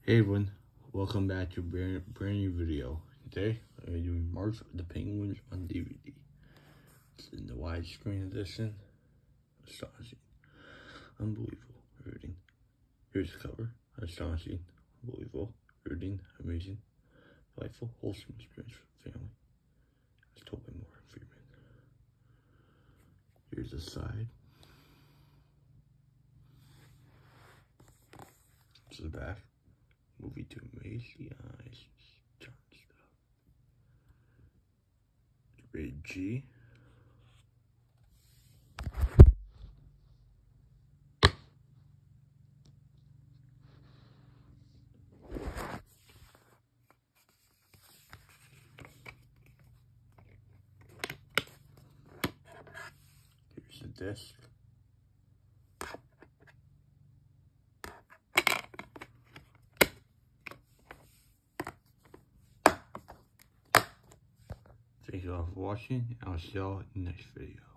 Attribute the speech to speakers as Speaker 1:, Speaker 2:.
Speaker 1: Hey everyone, welcome back to a brand new video. Today, I'm going to be doing March of the Penguins on DVD. It's in the widescreen edition. Astonishing. Unbelievable. Riveting. Here's the cover. Astonishing. Unbelievable. Riveting. Amazing. Delightful. Wholesome experience for the family. As told by Morgan Freeman. Here's the side. To the back. Movie to amaze the eyes. John stuff. Rated G. Here's the disc. Thank you all for watching, and I'll see y'all in the next video.